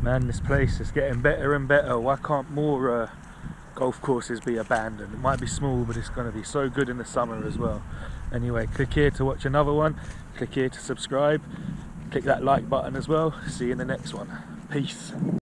Man, this place is getting better and better. Why can't more golf courses be abandoned? It might be small, but it's going to be so good in the summer as well. Anyway, click here to watch another one. Click here to subscribe. Click that like button as well. See you in the next one. Peace.